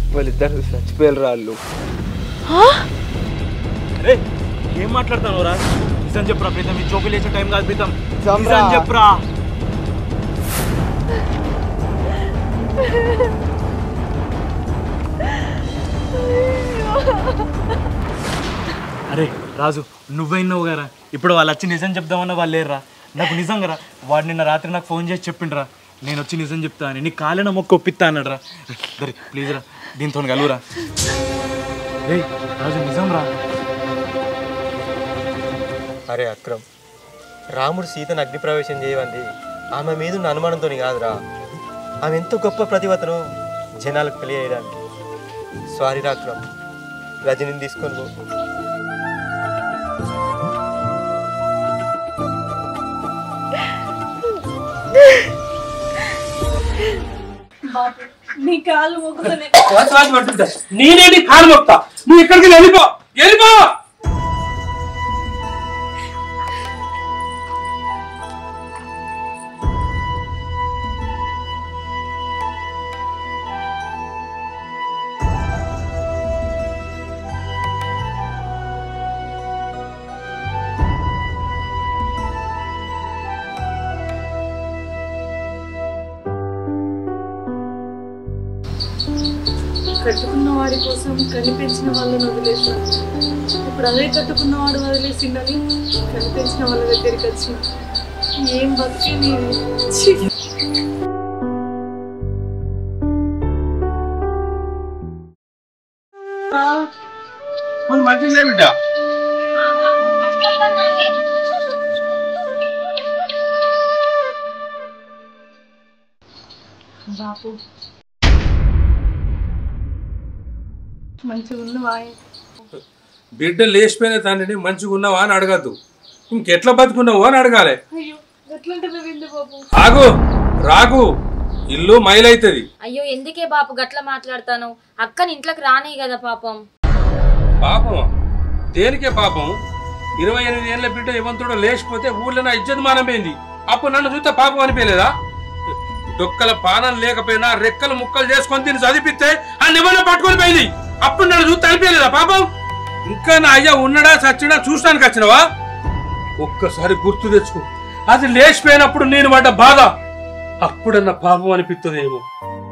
వాళ్ళిద్దరు చచ్చిపోయారు వాళ్ళు. అరే ఏం మాట్లాడతాను రా? నిజం చెప్పురా ప్రీతం, ఈ జోకులు వేసే టైం కాదు ప్రీతం. నిజం చెప్పురా. అరే రాజు, నువ్వైనావు గారా, ఇప్పుడు వాళ్ళు వచ్చి నిజం చెప్దామన్నా వాళ్ళు లేరురా. నాకు నిజంగా రా, వాడు నిన్న రాత్రి నాకు ఫోన్ చేసి చెప్పిండ్రా నేను వచ్చి నిజం చెప్తా అని. నీ కాలిన మొక్క ఒప్పిస్తా అన్నాడు రా. సరే ప్లీజ్ రా, దీంతో కలువురా. రే రాజు నిజం రా. అరే అక్రమ్, రాముడు సీతను అగ్నిప్రవేశం చేయవంది ఆమె మీద ఉన్న అనుమానంతో కాదురా, ఆమె ఎంతో గొప్ప ప్రతిభతను జనాలకు తెలియజేయడానికి. సారీ రా అక్రమ్, రజనీని తీసుకొని పో. నీ కాలు మొక్కుతానే. నేనే నీ కాలు మొక్తా, నువ్వు ఇక్కడికి వెళ్ళిపో వెళ్ళిపో. కట్టుకున్న వాడి కోసం కనిపించిన వాళ్ళని వదిలేసాను. ఇప్పుడు అదే కట్టుకున్నవాడు వదిలేసిండని కనిపించిన వాళ్ళ దగ్గరికి వచ్చి ఏం బతికి మంచిదే బిడ్డ. బాపు మంచిగా ఉన్నవా? బిడ్డ లేచిపోయిన తండ్రిని మంచిగా ఉన్నావా అని అడగద్దు, ఇంకెట్లా బతుకున్నావు అని అడగాలి. అయ్యో ఎట్లంటే బాపు. ఆగు రాగు, ఇల్లు మైలైతుంది. అయ్యో ఎందుకే బాపు గట్ల మాట్లాడతాను? అక్కని ఇంట్లోకి రానే కదా పాపం. పాపం దేనికే పాపం? 28 ఏళ్ళ బిడ్డ ఇవంతుడు లేచిపోతే ఊళ్ళో నా ఇజ్జత్ మానమైంది. అప్పుడు నన్ను చూస్తే పాపం అనిపించలేదా? డొక్కల పానం లేకపోయినా రెక్కలు ముక్కలు చేసుకొని తిని చదివిస్తే ఆ నిబంధన పట్టుకొని పోయింది. అప్పుడు నన్ను చూస్తే అనిపించలేదా పాపం? ఇంకా నా అయ్యా ఉన్నాడా చచ్చినా చూడడానికి వచ్చినవా? ఒక్కసారి గుర్తు తెచ్చుకో, అది లేచిపోయినప్పుడు నేను పడ్డ బాధ అప్పుడన్న పాపం అనిపిస్తుందేమో.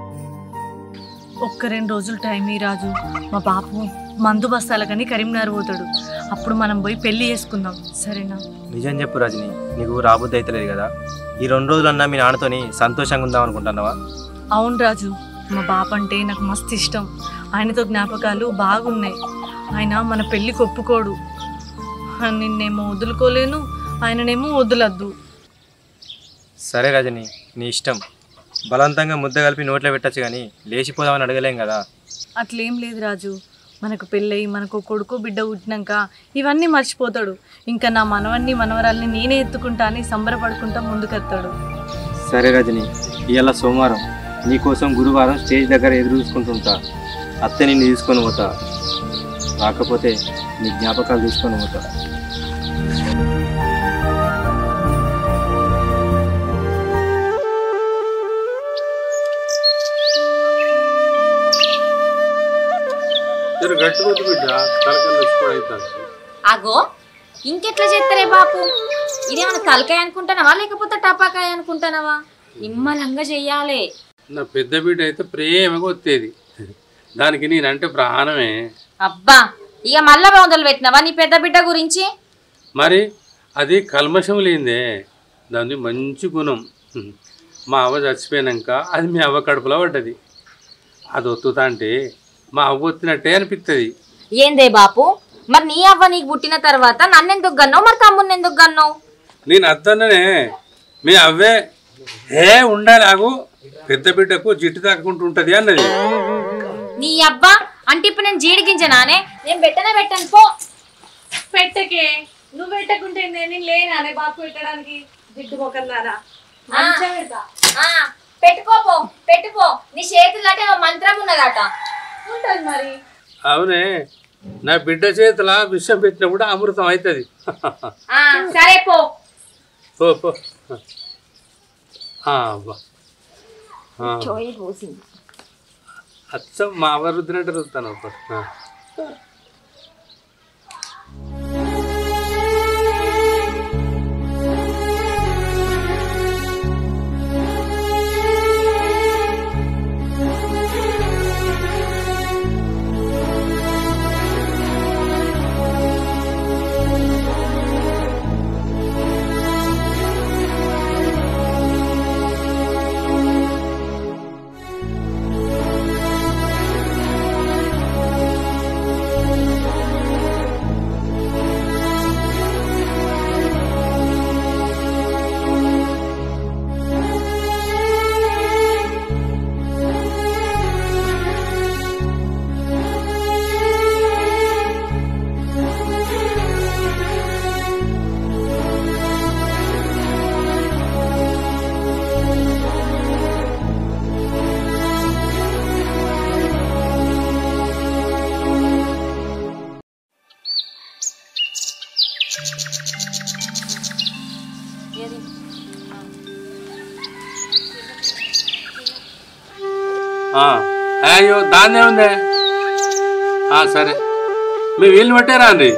ఒక్క 2 రోజులు టైం ఈ రాజు. మా బాపు మందు బస్తాలకని కరీంనగర్ పోతాడు. అప్పుడు మనం పోయి పెళ్లి చేసుకుందాం, సరేనా? నిజం చెప్పు రజని, నీకు రాబుద్ది అవుతలేదు కదా? ఈ 2 రోజులన్నా మీ నాన్నతోని సంతోషంగా ఉందాం అనుకుంటున్నావా? అవును రాజు, మా బాప అంటే నాకు మస్తు ఇష్టం. ఆయనతో జ్ఞాపకాలు బాగున్నాయి. ఆయన మన పెళ్ళికి ఒప్పుకోడు. నిన్నేమో వదులుకోలేను, ఆయననేమో వదలద్దు. సరే రజని, నీ ఇష్టం. బలవంతంగా ముద్ద కలిపి నోట్లో పెట్టచ్చు కానీ లేచిపోదామని అడగలేం కదా. అట్లేం లేదు రాజు, మనకు పెళ్ళయి మనకు కొడుకు బిడ్డ పుట్టినాక ఇవన్నీ మర్చిపోతాడు. ఇంకా నా మనవన్ని మనవరాల్ని నేనే ఎత్తుకుంటా అని సంబరపడుకుంటా ముందుకెత్తాడు. సరే రజని, ఇవాళ సోమవారం, నీకోసం గురువారం స్టేజ్ దగ్గర ఎదురు చూసుకుంటుంటా. అత్తే నిన్ను తీసుకొని పోతా, రాకపోతే నీ జ్ఞాపకాలు తీసుకొని పోతా. అగో ఇంకెట్లా చేస్తారే బాపు? ఇదేమన్నా తలకాయ అనుకుంటానవా లేకపోతే టపాకాయ అనుకుంటానవా? నిమ్మలంగా చెయ్యాలి. నా పెద్ద బిడ్డ అయితే ప్రేమగా వచ్చేది, దానికి నేనంటే ప్రాణమే. అబ్బా ఇక మళ్ళా మొదలు పెట్టినవా నీ పెద్ద బిడ్డ గురించి? మరి అది కల్మషం లేదే, దాని మంచి గుణం. మా అవ్వ చచ్చిపోయాక అది మీ అవ్వ కడుపులో పడ్డది. అది ఒత్తుతా అంటే మా అవ్వ ఒత్తినట్టే అనిపిస్తుంది. ఏందే బాపు, మరి నీ అవ్వ నీకు పుట్టిన తర్వాత నన్నెందుకు గన్నావు, మరి తమ్ముడిని ఎందుకు గన్నావు? నేను అద్దన్ననే, మీ అవ్వే ఏ ఉండాలాగు పెద్ద బిడ్డకు జిట్టు తాకుంటుంటది అన్నది. నీ అబ్బా అంటే ఇప్పుడు నేను జీడిగించనానే? నేను పెట్టను పో. పెట్టకే, నువ్వు పెట్టకుంటే నేను లేనానే బాపు పెట్టడానికి? జిడ్డు మొక్కలారా పెట్టుకోపో, పెట్టుకో. నీ చేతులు అంటే మంత్రం ఉన్నదట. ఉంటది మరి. అవునే, నా బిడ్డ చేతుల విషం పెట్టినప్పుడు అమృతం అవుతుంది. సరే పో పో పో. అచ్చం మా అవ్వ రుద్దినట్టు రుద్దుతాను అప్పుడు అయ్యో దాన్నే ఉందే సరే మీ వీళ్ళు పట్టారా అండి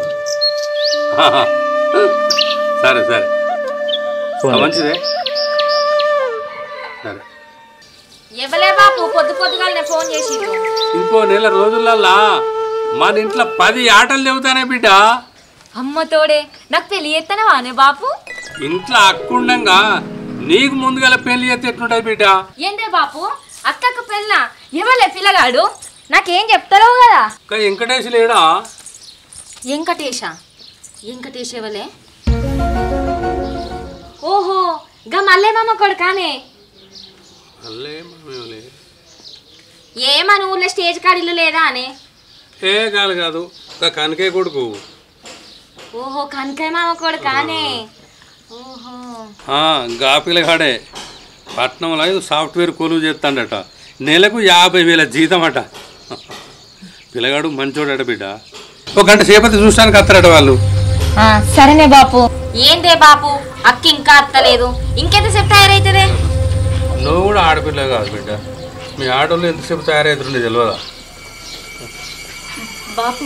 సరే సరే మంచిదే సరే ఎవలే బాపు పొద్దు పొద్దుగానే ఫోన్ చేసి ఇంకో నెల రోజులల్లా మన ఇంట్లో 10 ఆటలు చెబుతానే బిడ్డ అమ్మ తోడే నాకు పెళ్లి చేస్తానవానే బాపు ఇంట్లో అక్కుండంగా నీకు ముందుగా పెళ్లి చేస్తే ఎట్లుంటది బిడ్డ ఏందే బాపు అక్కకు పెళ్ళ ఎవలే పిల్లగాడు నాకేం చెప్తారో కదా వెంకటేష్ లేడా వెంకటేష్ ఎవలే ఓహో గా మల్లేమమ్మ కొడుకానే ఏమని ఊళ్ళో స్టేజ్ కాడిల్లు లేదా అనే ఏ కాదు కాదు కనకే కొడుకు ఓహో కనకాయ మామ కొడుకానే ఓహో గా పిల్లగాడే పట్నంలో సాఫ్ట్వేర్ కొలువు చేస్తాడట నెలకు 50,000 జీతం అట పిల్లగాడు మంచోడట బిడ్డ ఒక గంట సేపతి చూసానికి వస్తారట వాళ్ళు సరేనే బాపు ఏందే బాపు అక్క ఇంకా అత్తలేదు ఇంకెంతసేపు తయారైతుందే నువ్వు కూడా ఆడపిల్ల కాదు బిడ్డ మీ ఆడోళ్ళు ఎంతసేపు తయారవుతుండే తెలియదా బాపు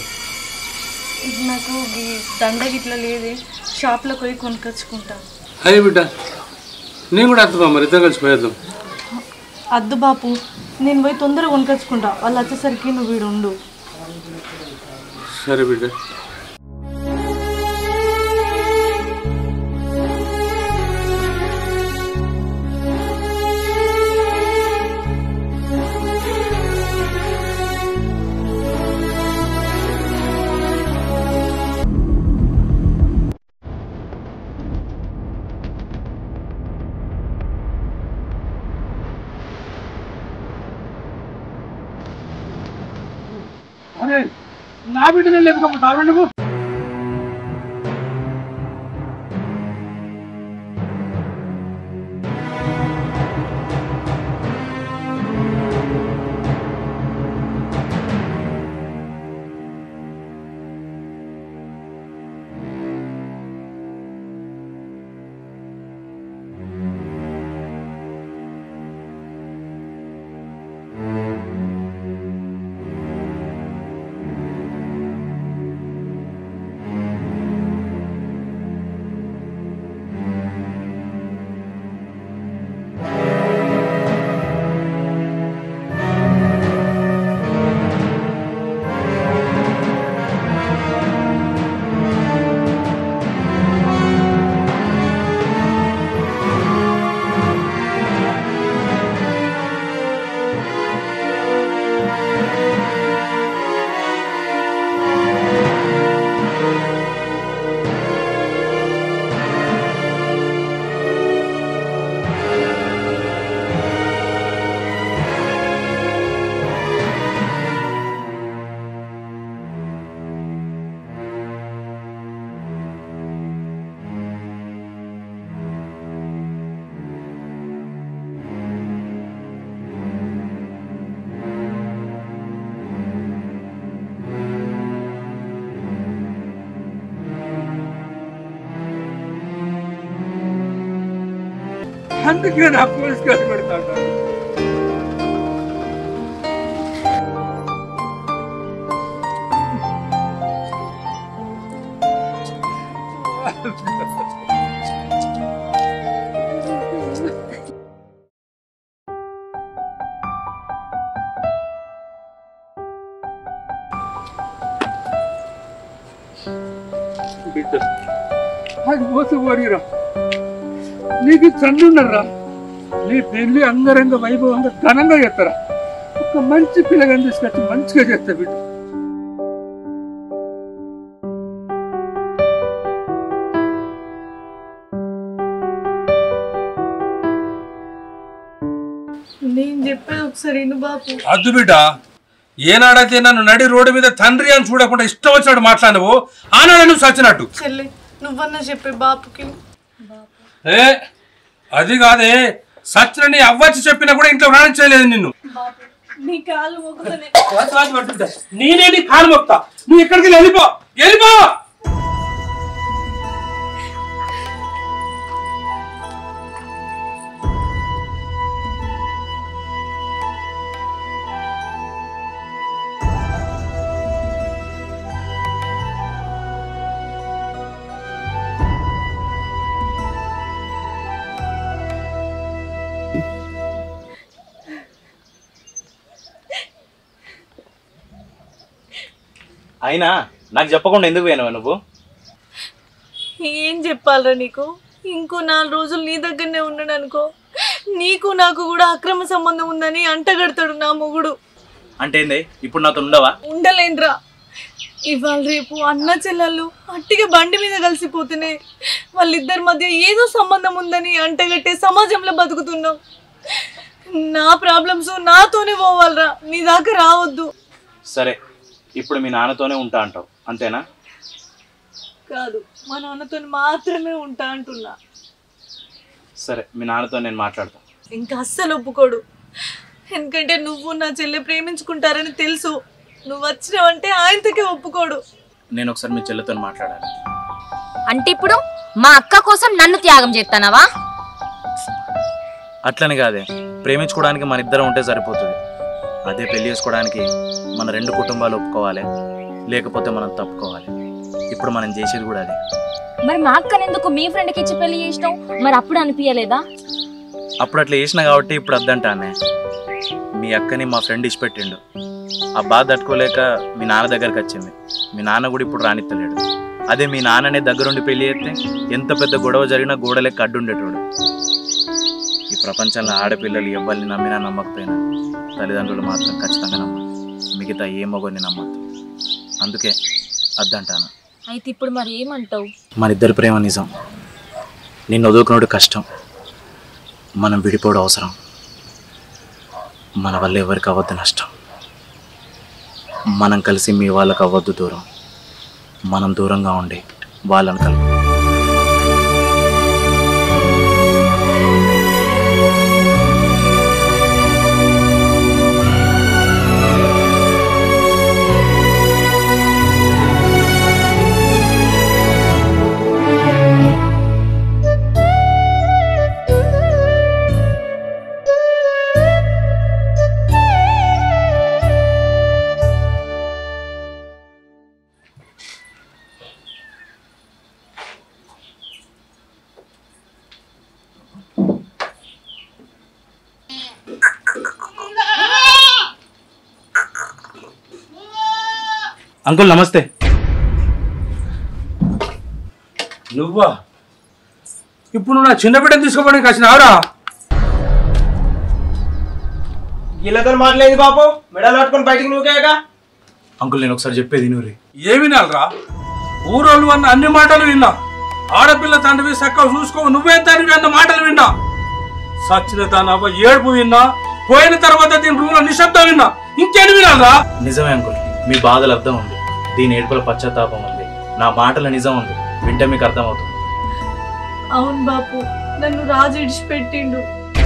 నాకు దండ గిట్లా లేదే షాప్లో పోయి కొనుకొచ్చుకుంటా అయ్యి బిడ్డ నేను కూడా వద్దు మరి ఇద్దరం కలిసి పోయేద్దాం అద్దు బాపు నేను పోయి తొందరగా కొనుకొచ్చుకుంటా వాళ్ళు వచ్చేసరికి నువ్వు వీడు ఉండు సరే బిడ్డ నా బిడ్డనే లేకపోతే నువ్వు అందుకే నా పోలీస్ కేసు పెడతాడు బిడ్డ అది పోతే పోనీరా, నీకు చందున్నారా, నీ పెళ్లి అంగరంగ వైభవంగా ఘనంగా చేస్తారా. ఒక మంచి పిల్లగాని తీసుకొచ్చి మంచిగా చేస్తా బిడ్డ. నేను చెప్పేది ఒకసారి విను బాపు. అద్దు బిడ్డ, ఏనాడైతే నన్ను నడి రోడ్డు మీద తండ్రి అని చూడకుండా ఇష్టం వచ్చినట్టు మాట్లాడవు, ఆనాడు నువ్వు సచ్చినట్టు. చెల్లి నువ్వన్నా చెప్పే బాపుకి. ఏ అది కాదే, సచిన నీ అవ్వచ్చు చెప్పినా కూడా ఇంట్లో రాణించలేదు నిన్ను. నీ కాలు మొక్కుతనే. నేనే నీ కాలు మొక్తా, నువ్వు ఇక్కడికి వెళ్ళిపో, వెళ్ళిపో. అయినా నాకు చెప్పకుండా ఎందుకు పోయినావు నువ్వు? ఏం చెప్పాలరా నీకు? ఇంకో 4 రోజులు నీ దగ్గరనే ఉన్నాడు అనుకో, నీకు నాకు కూడా అక్రమ సంబంధం ఉందని అంటగడతాడు నా మొగుడు. అంటే ఏంది, ఇప్పుడు నాతో ఉండవా? ఉండలేనురా. ఇవాళ రేపు అన్న చెల్లెళ్ళు అట్టిగా బండి మీద కలిసిపోతేనే వాళ్ళిద్దరి మధ్య ఏదో సంబంధం ఉందని అంటగట్టే సమాజంలో బతుకుతున్నాం. నా ప్రాబ్లమ్స్ నాతోనే పోవాలరా, నీ దాకా రావద్దు. సరే, ఇప్పుడు మీ నాన్నతోనే ఉంటా అంటావు అంతేనా? కాదు, మా నాన్నతో మాత్రమే ఉంటా అంటున్నా. సరే, మీ నాన్నతో నేను మాట్లాడతా. ఇంకా అస్సలు ఒప్పుకోడు. ఎందుకంటే నువ్వు నా చెల్లె ప్రేమించుకుంటారని తెలుసు. నువ్వు వచ్చినావంటే ఆయనతోకే ఒప్పుకోడు. నేను ఒకసారి మీ చెల్లెతో మాట్లాడాలి. అంటే ఇప్పుడు మా అక్క కోసం నన్ను త్యాగం చేస్తానవా? అట్లని కాదే, ప్రేమించుకోవడానికి మన ఇద్దరం ఉంటే సరిపోతుంది. అదే పెళ్లి చేసుకోవడానికి మన 2 కుటుంబాలు ఒప్పుకోవాలి, లేకపోతే మనం తప్పుకోవాలి. ఇప్పుడు మనం చేసేది కూడా అదే. మరి మా అక్కని ఎందుకు మీ ఫ్రెండ్కి ఇచ్చి పెళ్లి చేసినావు? మరి అప్పుడు అనిపించలేదా? అప్పుడు అట్లా చేసిన కాబట్టి ఇప్పుడు వద్దంటానే. మీ అక్కని మా ఫ్రెండ్ ఇచ్చిపెట్టిండు. ఆ బాధ తట్టుకోలేక మీ నాన్న దగ్గరికి వచ్చింది. మీ నాన్న కూడా ఇప్పుడు రానిత్తలేడు. అదే మీ నాన్ననే దగ్గరుండి పెళ్లి చేస్తే ఎంత పెద్ద గొడవ జరిగినా గోడలెక్క అడ్డుండేటోడు. ఈ ప్రపంచంలో ఆడపిల్లలు ఎవ్వరిని నమ్మినా నమ్మకపోయినా తల్లిదండ్రులు మాత్రం ఖచ్చితంగా నమ్మాలి. మిగతా ఏ మగోని నమ్మద్దు. అందుకే వద్దంటాను. అయితే ఇప్పుడు మరి ఏమంటావు? మన ఇద్దరి ప్రేమ నిజం. నిన్ను వదులుకున్నాడు కష్టం, మనం విడిపోవడం అవసరం. మన వల్ల ఎవరికి అవ్వద్దు నష్టం. మనం కలిసి మీ వాళ్ళకి అవ్వద్దు దూరం. మనం దూరంగా ఉండి వాళ్ళని కలుపు. అంకుల్ నమస్తే. నువ్వా? ఇప్పుడు నువ్వు నా చిన్న బిడ్డను తీసుకోవడానికి వచ్చినావురా? వీళ్ళతో మాట్లాడేది బాపు, మెడలు పట్టుకొని బయటికి నువ్వుకేగా. అంకుల్ నేను ఒకసారి చెప్పేది నూరి. ఏమి వినాలరా? ఊరోళ్ళు అన్న అన్ని మాటలు విన్నా. ఆడపిల్ల తండ్రివి చక్కగా చూసుకో, నువ్వే తండ్రివి అన్న మాటలు విన్నా. సచ్చిన దానవ్వ ఏడుపు విన్నా, పోయిన తర్వాత దీని రూమ్లో నిశ్శబ్దం విన్నా. ఇంకేమి వినాలరా? నిజమే అంకుల్, మీ బాధలు అర్థం ఉంది, దీని ఏడుపుల పశ్చాత్తాపం ఉంది, నా మాటల నిజం ఉంది. వింటే మీకు అర్థమవుతుంది. అవును బాపు, నన్ను రాజు ఇడిచిపెట్టిండు.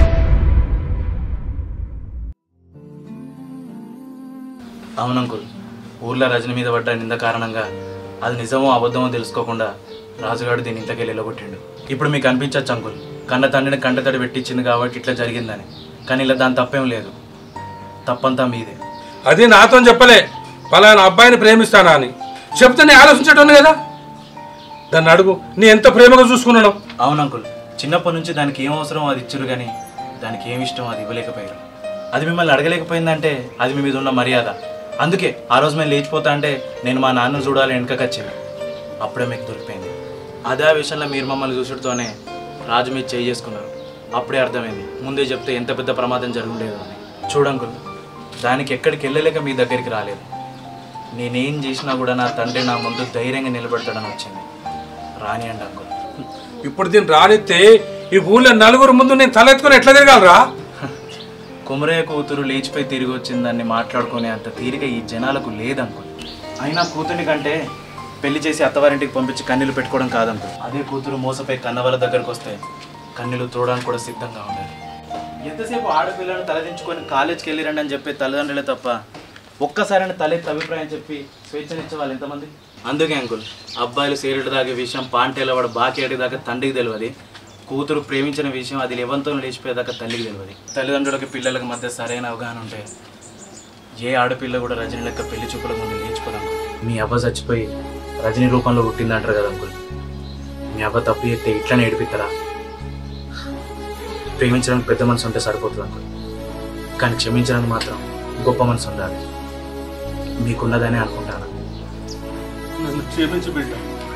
అవును అంకుల్, ఊర్లో రజని మీద పడ్డ నింద కారణంగా అది నిజమో అబద్ధమో తెలుసుకోకుండా రాజుగాడు దీన్ని ఇంతకెళ్ళి వెళ్ళగొట్టిండు. ఇప్పుడు మీకు అనిపించచ్చు అంకుల్, కన్న తండ్రిని కంటతడి పెట్టించింది కాబట్టి ఇట్లా జరిగిందని. కానీ ఇలా దాని తప్పేం లేదు, తప్పంతా మీదే. అది నాతో చెప్పలే, పలానా అబ్బాయిని ప్రేమిస్తానా అని చెప్తే నేను ఆలోచించటం కదా. దాన్ని అడుగు, నీ ఎంత ప్రేమగా చూసుకున్నాను. అవును అంకుల్, చిన్నప్పటి నుంచి దానికి ఏం అవసరం అది ఇచ్చురు, కానీ దానికి ఏమి ఇష్టం అది ఇవ్వలేకపోయారు. అది మిమ్మల్ని అడగలేకపోయిందంటే అది మీ మీద ఉన్న మర్యాద. అందుకే ఆ రోజు మేము లేచిపోతా అంటే నేను మా నాన్నను చూడాలి వెనకకొచ్చింది. అప్పుడే మీకు దొరికిపోయింది. అదే విషయంలో మీరు మమ్మల్ని చూసుడుతోనే రాజు మీరు చేయి చేసుకున్నారు. అప్పుడే అర్థమైంది ముందే చెప్తే ఎంత పెద్ద ప్రమాదం జరుగుండేదో అని. చూడంకుల్, దానికి ఎక్కడికి వెళ్ళలేక మీ దగ్గరికి రాలేదు. నేనేం చేసినా కూడా నా తండ్రి నా ముందు ధైర్యంగా నిలబెడతాడని వచ్చింది. రానియండి అంకుల్. ఇప్పుడు దీన్ని రానిస్తే ఈ ఊళ్ళో నలుగురు ముందు నేను తలెత్తుకొని ఎట్లా తిరగాలరా? కుమరయ్య కూతురు లేచిపోయి తిరిగి వచ్చిందని మాట్లాడుకునే అంత తీరిక ఈ జనాలకు లేదంకుల్. అయినా కూతురిని కంటే పెళ్లి చేసి అత్తవారింటికి పంపించి కన్నీళ్ళు పెట్టుకోవడం కాదంకుల్. అదే కూతురు మోసపోయి కన్నవాళ్ళ దగ్గరకు వస్తే కన్నీళ్ళు తోడడానికి కూడా సిద్ధంగా ఉండాలి. ఎంతసేపు ఆడపిల్లను తలదించుకొని కాలేజ్కి వెళ్ళిరండి అని చెప్పే తల్లిదండ్రులే తప్ప ఒక్కసారైనా తలెత్తి అభిప్రాయం చెప్పి స్వేచ్ఛనిచ్చే వాళ్ళు ఎంతమంది? అందుకే అంకుల్, అబ్బాయిలు సిగరెట్ తాగే విషయం పాంటేల వాడు బాకేటి దాకా తండ్రికి తెలియదు. కూతురు ప్రేమించిన విషయం అది లెవంతో లేచిపోయేదాకా తల్లికి తెలియదు. తల్లిదండ్రులకి పిల్లలకి మధ్య సరైన అవగాహన ఉంటే ఏ ఆడపిల్ల కూడా రజనీ లెక్క పెళ్లి చూపుల ముందు లేచిపోదాం. మీ అబ్బ చచ్చిపోయి రజనీ రూపంలో పుట్టిందంటారు కదా అంకుల్. మీ అబ్బ తప్పు చేస్తే ఇట్లనే ఏడిపిస్తారా? ప్రేమించడానికి పెద్ద మనసు ఉంటే సరిపోతుంది అంకుల్, కానీ క్షమించడానికి మాత్రం గొప్ప మనసు ఉండాలి. మీకున్నదనే అనుకుంటాను. నన్ను క్షమించి బిడ్డ,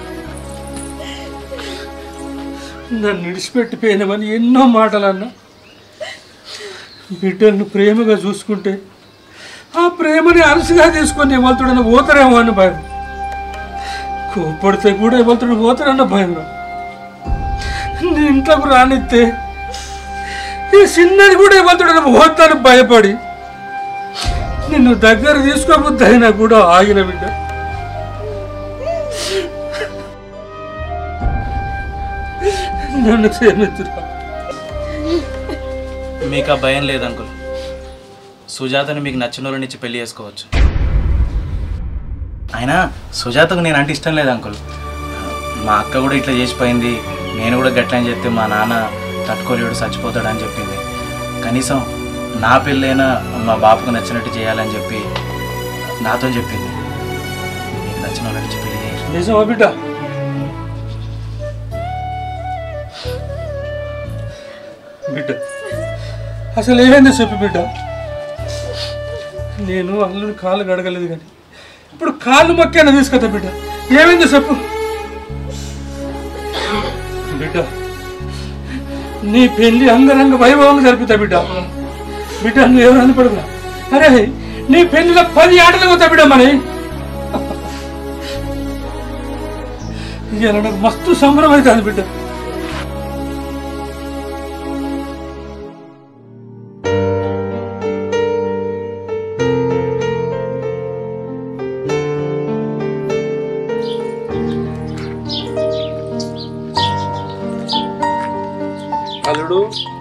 నన్ను విడిచిపెట్టిపోయినామని ఎన్నో మాటలు అన్నా. బిడ్డలను ప్రేమగా చూసుకుంటే ఆ ప్రేమని అలసిగా తీసుకొని ఎవరితోడన్నా పోతారేమో అని భయం. కోప్పడితే కూడా ఎవరితో పోతారన్న భయం. నీ ఇంట్లోకి రానిస్తే ఈ చిన్నది కూడా ఎవరితోడన్నా పోతాను భయపడి నిన్ను దగ్గర తీసుకోబుద్ది అయినా కూడా ఆగిన బిడ్డ. నన్ను క్షమించురా. మీకు ఆ భయం లేదు అంకుల్. సుజాతని మీకు నచ్చిన వాళ్ళనిచ్చి పెళ్లి చేసుకోవచ్చు. అయినా సుజాతకు నేను అంటే ఇష్టం లేదు అంకుల్. మా అక్క కూడా ఇట్లా చేసిపోయింది, నేను కూడా గట్లని చెప్తే మా నాన్న తట్టుకోలేడు చచ్చిపోతాడు అని చెప్పింది. కనీసం నా పెళ్ళైనా మా బాబుకు నచ్చినట్టు చేయాలని చెప్పి నాతో చెప్పింది. మీకు నచ్చిన వాళ్ళనిచ్చి పెళ్లి చేయాలి. నిజమా బిడ్డ? బిడ్డ అసలు ఏమైందో చెప్పు బిడ్డ. నేను అల్లుని కాళ్ళు గడగలేదు కానీ ఇప్పుడు కాళ్ళు మొక్కేనా తీసుకొస్తా బిడ్డ. ఏమైందో చెప్పు బిడ్డ. నీ పెళ్లి అంగరంగ వైభవంగా జరుపుతా బిడ్డ. బిడ్డ నువ్వు ఎవరు అనుపడుగా? అరే నీ పెళ్లిలో 10 ఆటలు పోతా బిడ్డ. మరి ఇలా నాకు మస్తు సంబరం అవుతుంది బిడ్డ. అల్లుడు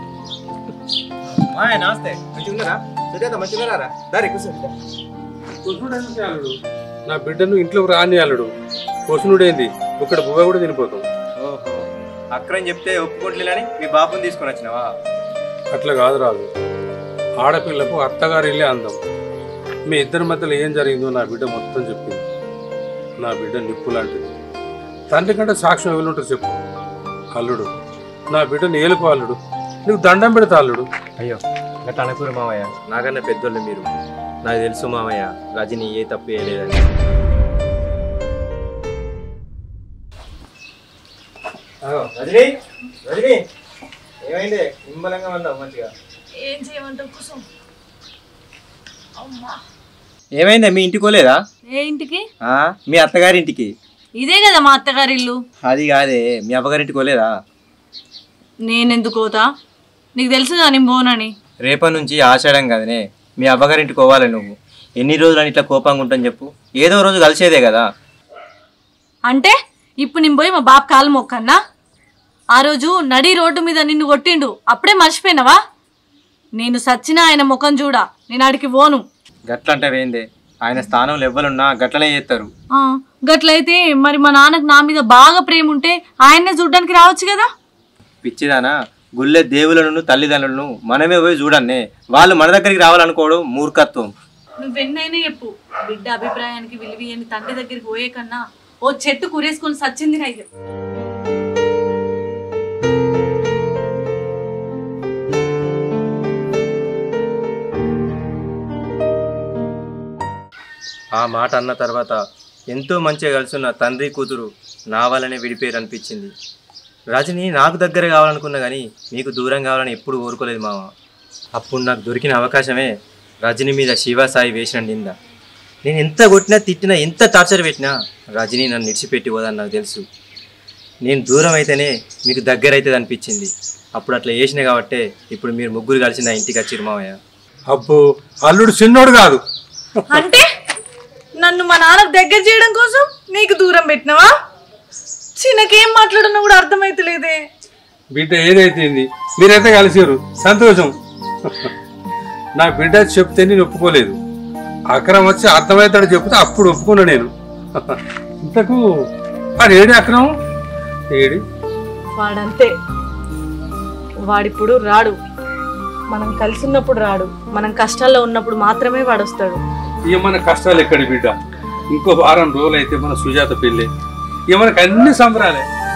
నమస్తే. మంచిగా ఉన్నారా సుజాత? మంచిగా ఉన్నారా? దారి కూర్చో. కొసునుడేంటి అల్లుడు? నా బిడ్డను ఇంట్లోకి రాని అల్లుడు. కొసునుడేంది? ఇక్కడ బువ్వ కూడా తినిపోతాం. ఓహో, అక్కడని చెప్తే ఒప్పుకోట్లేదని మీ బాబుని తీసుకొని వచ్చినావా? అట్లా కాదు రాదు. ఆడపిల్లకు అత్తగారు వెళ్ళే అందం. మీ ఇద్దరి మధ్యలో ఏం జరిగిందో నా బిడ్డ మొత్తం చెప్పింది. నా బిడ్డ నిప్పు లాంటిది. తండ్రి కంటే సాక్ష్యం ఎవరుంటారు చెప్పు. అల్లుడు, నా బిడ్డను ఏలుకో అల్లుడు. నీకు దండం పెడతా అల్లుడు. అయ్యో గట్లా అనకూరు మామయ్య. నాకన్నా పెద్దోళ్ళు మీరు. నాకు తెలుసు మామయ్య, రజని ఏ తప్పు చేయలేదని. రజని రజని ఏమైంది? నిమ్మలంగా ఉన్నావు మంచిగా. ఏం చేయమంటావు కుసుమ్? అమ్మా, ఏమైందా? మీ ఇంటికి పోలేదా? ఏ ఇంటికి? మీ అత్తగారింటికి. ఇదే కదా మా అత్తగారి ఇల్లు. అది కాదే, మీ అబ్బగారింటికి పోలేదా? నేనెందుకు పోతా? నీకు తెలుసుగా నేను పోనని. రేపటి నుంచి ఆషాఢం కదనే, మీ అబ్బగారింటికి పోవాలి నువ్వు. ఎన్ని రోజులని ఇట్లా కోపంగా ఉంటాను చెప్పు. ఏదో రోజు కలిసేదే కదా. అంటే ఇప్పుడు నేను పోయి మా బాబు కాలు మొక్కన్నా? ఆ రోజు నడి రోడ్డు మీద నిన్ను కొట్టిండు, అప్పుడే మర్చిపోయినావా? నేను సచ్చినా ఆయన ముఖం చూడా, నేను ఆడికి పోను. గట్లంటావేందే? ఆయన స్థానంలో ఎవ్వరున్నా గట్లనే చేస్తారు. గట్లయితే మరి మా నాన్నకు నా మీద బాగా ప్రేమ ఉంటే ఆయన్నే చూడ్డానికి రావచ్చు కదా. పిచ్చిదానా, గుళ్ళే దేవులను తల్లిదండ్రులను మనమే పోయి చూడన్నే. వాళ్ళు మన దగ్గరికి రావాలనుకోవడం మూర్ఖత్వం. నువ్వెన్నైనా చెప్పు, బిడ్డ అభిప్రాయానికి విలువని తండ్రి దగ్గరికి పోయే కన్నా ఓ చెట్టు కూరేసుకొని సచ్చింది నయ్య. ఆ మాట అన్న తర్వాత ఎంతో మంచిగా కలిసిన తండ్రి కూతురు నా వల్లనే విడిపోయారు అనిపించింది. రజని నాకు దగ్గర కావాలనుకున్నా కానీ మీకు దూరం కావాలని ఎప్పుడు కోరుకోలేదు మామ. అప్పుడు నాకు దొరికిన అవకాశమే రజని మీద శివసాయి వేసిన నింద. నేను ఎంత కొట్టినా తిట్టినా ఎంత టార్చర్ పెట్టినా రజని నన్ను నిడిచిపెట్టి పోదని నాకు తెలుసు. నేను దూరం అయితేనే మీకు దగ్గర అవుతుంది అనిపించింది. అప్పుడు అట్లా చేసిన కాబట్టే ఇప్పుడు మీరు ముగ్గురు కలిసి నా ఇంటికి వచ్చిరు మామయ్య. అబ్బో అల్లుడు చిన్నోడు కాదు. అంటే నన్ను మా నాన్నకు దగ్గర చేయడం కోసం నీకు దూరం పెట్టినవా? చిన్నకేం మాట్లాడున్నా కూడా అర్థమైతలేదే. బిడ్డ ఏదైతుంది మీరైతే కలిసారు సంతోషం. నా బిడ్డ చెప్తే నేను ఒప్పుకోలేదు. అక్రమం వచ్చి అర్థమవుతాడు చెప్తే అప్పుడు ఒప్పుకున్నా నేను. ఇంతకు వాడు ఏడి అక్రమం ఏడి? వాడంతే, వాడిప్పుడు రాడు. మనం కలిసి ఉన్నప్పుడు రాడు, మనం కష్టాల్లో ఉన్నప్పుడు మాత్రమే వాడు వస్తాడు. ఇక మన కష్టాలు ఎక్కడి బిడ్డ, ఇంకో వారం రోజులు అయితే మన సుజాత పెళ్ళి, ఇక మనకు అన్ని సంబరాలే.